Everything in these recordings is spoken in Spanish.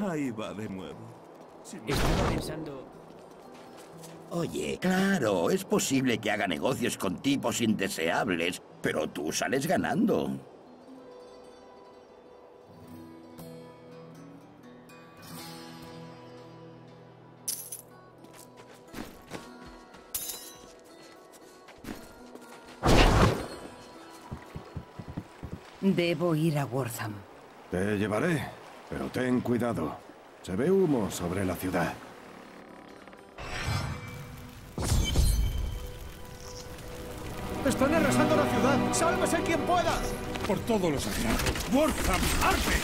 Ahí va de nuevo. Estaba pensando... Oye, claro, es posible que haga negocios con tipos indeseables, pero tú sales ganando. Debo ir a Wortham. Te llevaré, pero ten cuidado. Se ve humo sobre la ciudad. ¡Están arrasando la ciudad! ¡Sálvese quien pueda! Por todo lo sagrado. ¡Wortham, arde!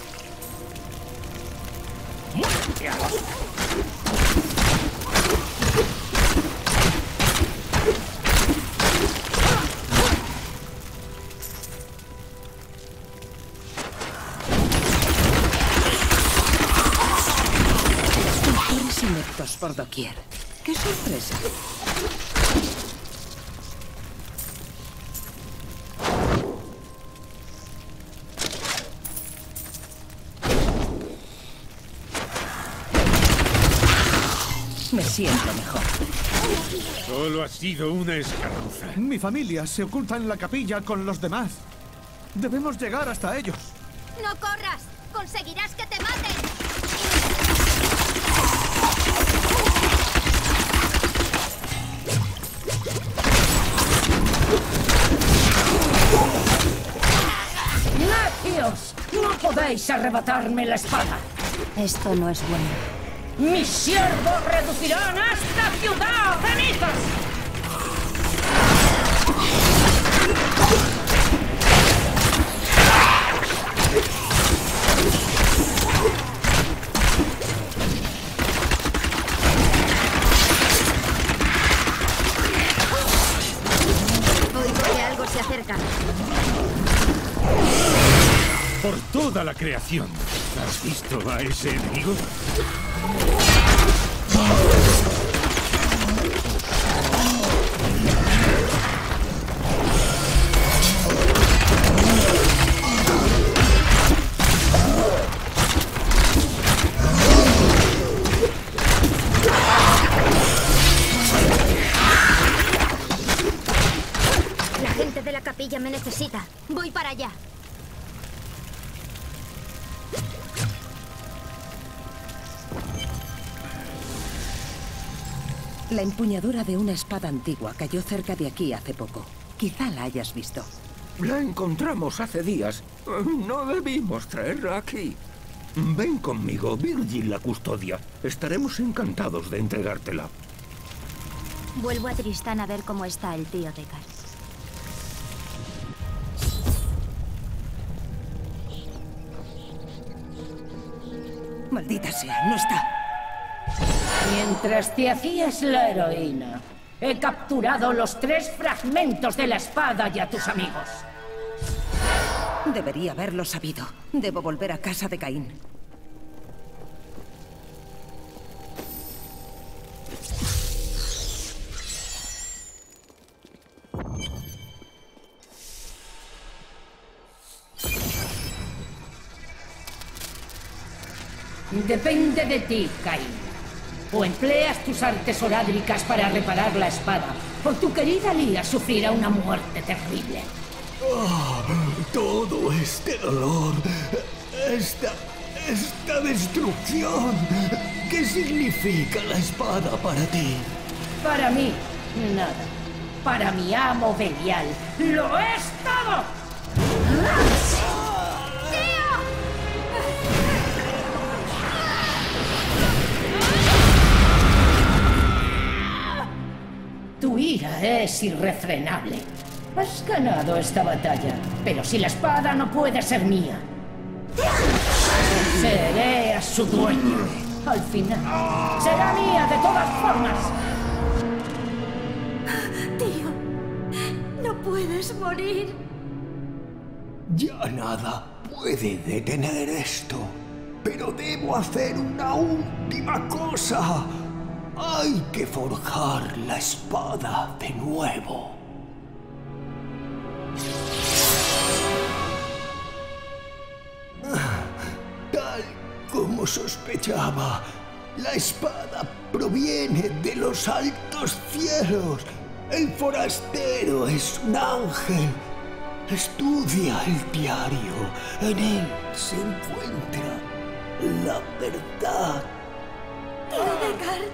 ¡Muerte a Escultores ineptos por doquier. ¡Qué sorpresa! Me siento mejor. Solo ha sido una escaramuza. Mi familia se oculta en la capilla con los demás. Debemos llegar hasta ellos. ¡No corras! ¡Conseguirás que te maten! ¡Necios! ¡No podéis arrebatarme la espada! Esto no es bueno. ¡Mis siervos reducirán a esta ciudad a cenizas! Oigo que algo se acerca. Por toda la creación. ¿Has visto a ese enemigo? La gente de la capilla me necesita. Voy para allá. La empuñadura de una espada antigua cayó cerca de aquí hace poco. Quizá la hayas visto. La encontramos hace días. No debimos traerla aquí. Ven conmigo, Virgil la custodia. Estaremos encantados de entregártela. Vuelvo a Tristán a ver cómo está el tío Deckard. Maldita sea, no está. Mientras te hacías la heroína, he capturado los 3 fragmentos de la espada y a tus amigos. Debería haberlo sabido. Debo volver a casa de Caín. Depende de ti, Caín. O empleas tus artes orádricas para reparar la espada, o tu querida Lía sufrirá una muerte terrible. Todo este dolor, esta destrucción. ¿Qué significa la espada para ti? Para mí, nada. Para mi amo Belial, ¡lo es todo! Tu ira es irrefrenable. Has ganado esta batalla, pero si la espada no puede ser mía, seré a su dueño. Al final, será mía de todas formas. Tío, no puedes morir. Ya nada puede detener esto. Pero debo hacer una última cosa. Hay que forjar la espada de nuevo. Tal como Como sospechaba, la espada proviene de los altos cielos. El forastero es un ángel. Estudia el diario. En él se encuentra la verdad. Edgar.